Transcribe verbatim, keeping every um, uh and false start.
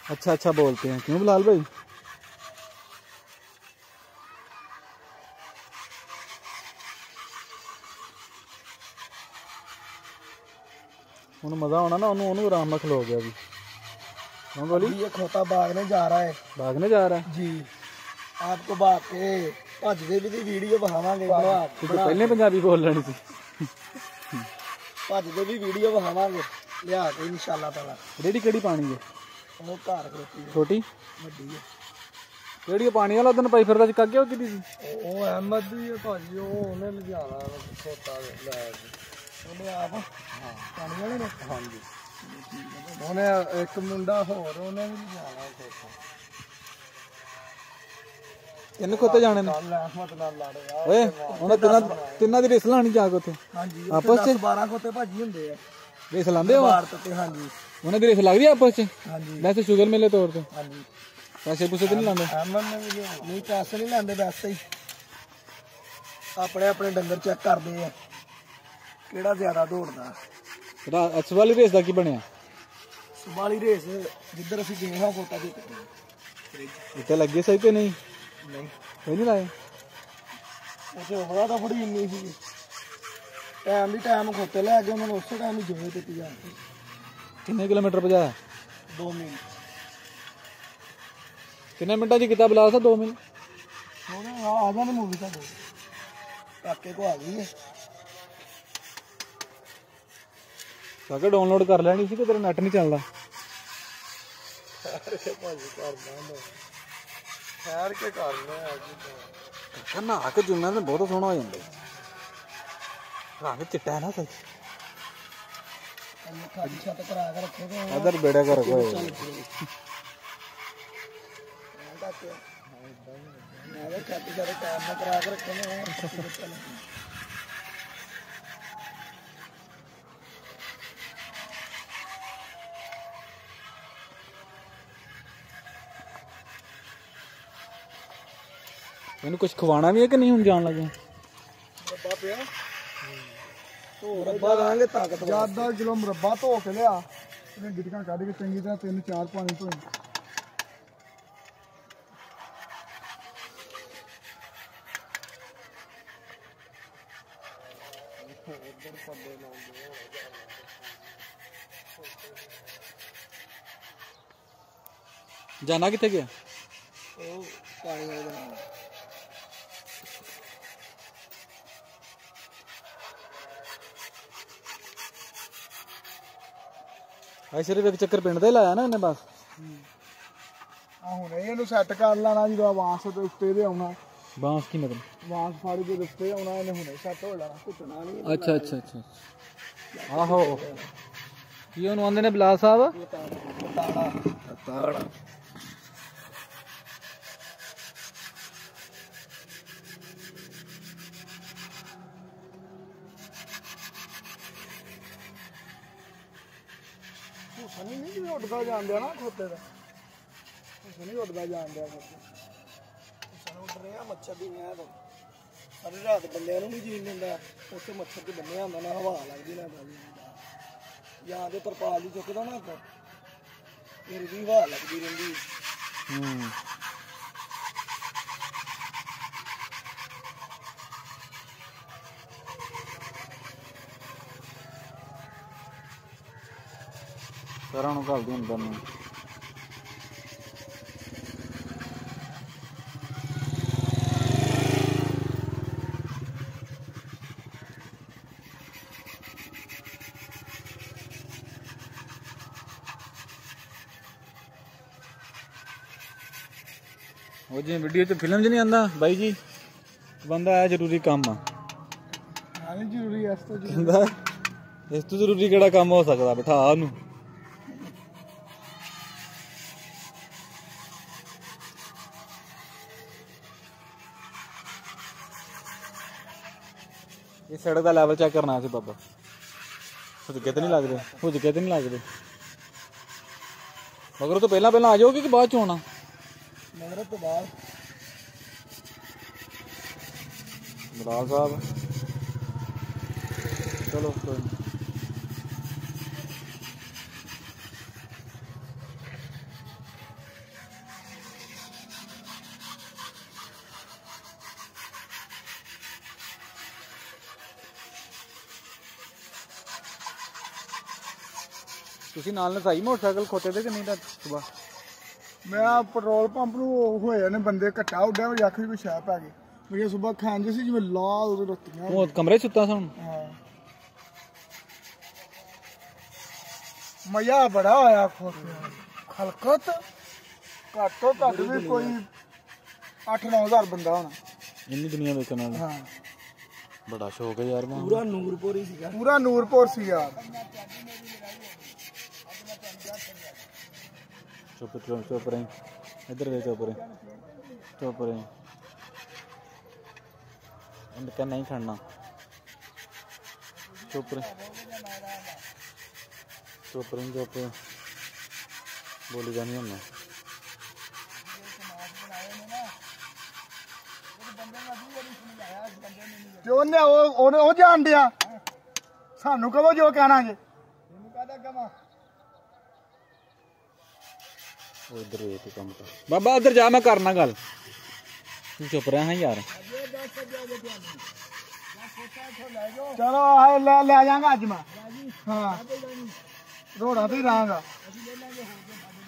अच्छा अच्छा बोलते हैं, क्यों बिलाल भाई? उन्हें मजा आना ना, उन्होंने आराम में खलो गया भी। हाँ बोली, ये खोता भागने जा रहा है। भागने जा रहा है जी, आपको भाग के भजदे भी दी वीडियो बखावांगे। तू तो पहले पंजाबी बोल रही थी। भजदे भी वीडियो बखावांगे लिया के इंशाल्लाह ताला। रेडी केड़ी पानी है? वो घर खलोती है, छोटी ਵੱਡੀ ਹੈ। केड़ी पानी वाला दिन पाई फिरदा चक्का क्यों की थी? ਉਹ ਅਹਿਮਦ ਦੀ ਹੈ ਭਾਜੀ, ਉਹ ਉਹਨੇ ਲਿਜਾਣਾ ਖੋਤਾ ਲੈ ਕੇ ਉਹਨੇ ਆਪ। ਹਾਂ, ਪਾਣੀ ਵਾਲੇ ਨੇ। ਹਾਂਜੀ, ਉਹਨੇ ਇੱਕ ਮੁੰਡਾ ਹੋਰ ਉਹਨੇ ਵੀ ਲਿਜਾਣਾ ਖੋਤਾ। ਕਿੰਨੇ ਖੋਤੇ ਜਾਣੇ ਨੇ? ਅਹਿਮਦ ਨਾਲ ਲੜ ਯਾਰ ਓਏ ਉਹਨਾਂ ਤਿੰਨਾਂ ਤਿੰਨਾਂ ਦੀ ਰੇਸ ਲਾਣੀ ਜਾ ਕੇ ਉੱਥੇ। ਹਾਂਜੀ, ਆਪਸ ਚ ਬਾਰਾਂ ਖੋਤੇ ਭਾਜੀ ਹੁੰਦੇ ਆ, ਰੇਸ ਲਾਉਂਦੇ ਹੋ? ਭਾਰਤ ਤੇ। ਹਾਂਜੀ, ਉਹਨਾਂ ਦੀ ਰੇਸ ਲੱਗਦੀ ਆਪਸ ਚ? ਹਾਂਜੀ ਵੈਸੇ ਸ਼ੂਗਰ ਮੇਲੇ ਤੌਰ ਤੇ। ਹਾਂਜੀ, ਪੈਸੇ ਪੂਸੇ ਤੇ ਨਹੀਂ ਲਾਉਂਦੇ? ਅਹਿਮਦ ਨੇ ਵੀ ਨਹੀਂ, ਪੈਸੇ ਨਹੀਂ ਲੈਂਦੇ, ਵੈਸੇ ਹੀ ਆਪਣੇ ਆਪਣੇ ਡੰਗਰ ਚੈੱਕ ਕਰਦੇ ਆ ਕਿਹੜਾ ਜ਼ਿਆਦਾ ਦੌੜਦਾ। ਅੱਛਾ ਵਾਲੀ ਰੇਸ ਦਾ ਕੀ ਬਣਿਆ? ਸੁਬਾਲੀ ਰੇਸ ਜਿੱਧਰ ਅਸੀਂ ਗਏ ਹਾਂ ਖੋਤਾ ਦੇ ਇੱਥੇ ਲੱਗੇ ਸਹੀ ਕਿ ਨਹੀਂ? ਨਹੀਂ, ਕੋਈ ਨਹੀਂ ਲਾਏ ਉੱਥੇ ਉਹਦਾ ਤਾਂ ਬੜੀ ਇੰਨੀ ਸੀ, ਟਾਈਮ ਦੀ ਟਾਈਮ ਖੋਤੇ ਲੈ ਕੇ ਉਹਨਾਂ ਨੂੰ ਉਸੇ ਟਾਈਮ ਹੀ ਜੋਏ ਦਿੱਤੀ ਜਾਂਦੀ। ਕਿੰਨੇ ਕਿਲੋਮੀਟਰ ਭਜਾਇਆ? ਦੋ ਮੀਲ। ਕਿੰਨੇ ਮਿੰਟਾਂ ਦੀ ਕਿਤਾਬ ਲਾ ਸਾ? ਦੋ ਮਿੰਟ ਉਹਨੇ ਆ ਜਾਣ ਮੂਵੀ ਤਾਂ ਕਾਕੇ ਕੋ ਆ ਗਈ ਹੈ। ਕਾਕੇ ਡਾਊਨਲੋਡ ਕਰ ਲੈਣੀ ਸੀ ਕਿ ਤੇਰਾ ਨੈਟ ਨਹੀਂ ਚੱਲਦਾ? ਭਾਜੀ ਕਰਦਾ ਠਹਿਰ ਕੇ ਕਰਨਾ ਅੱਜ। ਨਹਾ ਕੇ ਜੁੰਮਿਆਂ ਤੇ ਬਹੁਤ ਸੋਹਣਾ ਹੋ ਜਾਂਦਾ। ਰੰਗ ਚਿੱਟਾ ਹੈ ਨਾ ਸਹੀ। ਖਾਲੀ ਛੱਤ ਕਰਾ ਕੇ ਰੱਖੇ ਇਧਰ ਬੇੜਾ ਕਰ ਕੋਈ ਮੈਂ ਛੱਤ ਜਿਹੜੇ ਟਾਈਮ ਨਾਲ ਕਰਾ ਕੇ ਰੱਖੇ ਨੇ। ਇਹਨੂੰ ਕੁਝ ਖਵਾਉਣਾ ਵੀ ਹੈ ਕਿ ਨਹੀਂ ਹੁਣ ਜਾਣ ਲੱਗੇ? ਮੁਰੱਬਾ ਪਿਆ ਮੁਰੱਬਾ ਦਾਂਗੇ ਤਾਕਤ। ਜਿਆਦਾ ਕਿਲੋ ਮੁਰੱਬਾ ਧੋ ਕੇ ਲਿਆ, ਇਹਨੇ ਗਿਟਕਾਂ ਕੱਢ ਕੇ ਚੰਗੀ ਤਰ੍ਹਾਂ ਤਿੰਨ ਚਾਰ ਪਾਣੀ ਧੋਏ। ਜਾਣਾ ਕਿੱਥੇ ਗਿਆ? ਉਹ ਪਾਣੀ ਵਾਲੇ ਦਾ ਆਈ ਸਿਰਫ ਇੱਕ ਚੱਕਰ ਪਿੰਡ ਦਾ ਹੀ ਲਾਇਆ ਨਾ ਇਹਨੇ ਬਸ। ਆ ਹੁਣ ਇਹਨੂੰ ਸੈੱਟ ਕਰ ਲੈਣਾ ਜਦੋਂ ਆਵਾਂਸ ਦੇ ਉੱਤੇ ਦੇ ਆਉਣਾ। ਬਾਂਸ ਕੀ ਮਤਲਬ? ਆਵਾਂਸ ਫਾੜੀ ਦੇ ਉੱਤੇ ਆਉਣਾ ਇਹਨੇ ਹੁਣੇ ਸੈੱਟ ਹੋ ਲੈਣਾ, ਘੁੱਟਣਾ ਨਹੀਂ। ਅੱਛਾ ਅੱਛਾ ਅੱਛਾ ਆਹੋ, ਕੀ ਉਹਨੂੰ ਆਂਦੇ ਨੇ ਬਿਲਾਲ ਸਾਹਿਬ? ਤਾੜਾ ਤਾੜਾ। ਸਨੀ ਨਹੀਂ ਜਿਵੇਂ ਉੱਡਦਾ ਜਾਂਦਿਆ ਨਾ ਖੋਤੇ ਦਾ, ਸਨੀ ਉੱਡਦਾ ਜਾਂਦਿਆ ਸਨ ਉੱਡ ਰਿਹਾ ਮੱਛਰ ਦੀ ਮੈਂ ਤਾਂ ਸਾਰੀ ਰਾਤ ਬੰਦਿਆਂ ਨੂੰ ਨਹੀਂ ਜੀਣ ਦਿੰਦਾ। ਉੱਥੇ ਮੱਛਰ ਤੇ ਬੰਨਿਆ ਹੁੰਦਾ, ਨਾ ਹਵਾ ਲੱਗਦੀ ਨਾ ਬਾਜੀ ਜਾਂ ਤੇ ਤਰਪਾਲ ਦੀ ਚੁੱਕਦਾ ਨਾ ਫਿਰ ਵੀ ਹਵਾ ਲੱਗਦੀ ਰਹਿੰਦੀ। ਹੂੰ ਸਾਰਾ ਨੂੰ ਘਲਦੀ ਅੰਦਰ ਨੂੰ। ਉਹ ਜਿਵੇਂ ਵੀਡੀਓ 'ਚ ਫਿਲਮ 'ਚ ਨਹੀਂ ਆਉਂਦਾ ਬਾਈ ਜੀ, ਬੰਦਾ ਆ ਜ਼ਰੂਰੀ ਕੰਮ ਆ। ਹਾਂ ਜ਼ਰੂਰੀ ਇਸ ਤੋਂ ਕਹਿੰਦਾ ਇਸ ਤੋਂ ਜ਼ਰੂਰੀ ਕਿਹੜਾ ਕੰਮ ਹੋ ਸਕਦਾ, ਬਿਠਾ ਉਹਨੂੰ। ਇਹ ਸੜਕ ਦਾ ਲੈਵਲ ਚੈੱਕ ਕਰਨਾ ਸੀ ਬਾਬਾ। ਹੁਜਕੇ ਤੇ ਨਹੀਂ ਲੱਗਦੇ, ਹੁਜਕੇ ਤੇ ਨਹੀਂ ਲੱਗਦੇ। ਮਗਰ ਉਹ ਤੋਂ ਪਹਿਲਾਂ ਪਹਿਲਾਂ ਆ ਜਾਓਗੇ ਕਿ ਬਾਅਦ ਚ ਆਉਣਾ? ਮਗਰ ਤੋਂ ਬਾਅਦ। ਬਰਾਲ ਸਾਹਿਬ ਚਲੋ ਕੋਈ ਨਹੀਂ। ਤੁਸੀਂ ਨਾਲ ਨਸਾਈ ਮੋਟਰਸਾਈਕਲ ਖੋਤੇ ਤੇ ਕਿ ਨਹੀਂ ਤਾਂ ਸੁਬਾ मैं पेट्रोल पंप ਨੂੰ ਹੋਏ ਨੇ ਬੰਦੇ ਘਟਾ ਉੱਡਿਆ ਮੇਰੀ ਅੱਖ ਵਿੱਚ ਸ਼ੈ ਪੈ ਗਈ ਮੇਰੀ ਸਵੇਰ ਖਾਂਦੇ ਸੀ ਜਿਵੇਂ ਲਾਲ ਉਹਦੇ ਰੋਟੀਆਂ ਤੂੰ ਕਮਰੇ 'ਚ ਸੁੱਤਾ ਸਣ ਹਾਂ ਮਜ਼ਾ ਬੜਾ ਆਇਆ ਖੋਤੇ ਖਲਕਤ ਘੱਟੋ ਘੱਟ ਵੀ ਕੋਈ ਅੱਠ ਨੌ ਹਜ਼ਾਰ ਬੰਦਾ ਹੋਣਾ ਇੰਨੀ ਦੁਨੀਆ ਵੇਖਣ ਵਾਲਾ ਹਾਂ ਬੜਾ ਸ਼ੌਕ ਹੈ ਯਾਰ ਪੂਰਾ ਨੂਰਪੁਰ ਹੀ ਸੀਗਾ ਪੂਰਾ ਨੂਰਪੁਰ ਸੀ ਯਾਰ ਚੁੱਪ ਚੁੱਪ ਚੁੱਪ ਰਹੀ ਇੱਧਰ ਦੇ ਚੁੱਪ ਰਹੀ ਚੁੱਪ ਰਹੀ ਇਹਨ ਕਹਿ ਨਹੀਂ ਖੜਨਾ ਚੁੱਪ ਰਹੀ ਚੁੱਪ ਰਹੀ ਚੁੱਪ ਬੋਲੀ ਜਾਣੀ ਹੁਣ ਤੇ ਉਹਨੇ ਉਹ ਉਹਨੇ ਉਹ ਜਾਣ ਡਿਆ ਸਾਨੂੰ ਕਹੋ ਜੋ ਕਹਿਣਾ ਜੇ ਇਹਨੂੰ ਕਹਦਾ ਕਮਾ ਉਹ ਇੱਧਰ ਵੇਖ ਕੰਮ ਕਰ ਬਾਬਾ ਉੱਧਰ ਜਾ ਮੈਂ ਕਰਨਾ ਗੱਲ ਤੂੰ ਚੁੱਪ ਰਿਹਾ ਹਾਂ ਯਾਰ ਚਲੋ ਆਹ ਲੈ ਲੈ ਜਾਗਾ ਅੱਜ ਮੈਂ ਹਾਂ ਰੋੜਾ ਤੇ ਹੀ ਰਹਾਂਗਾ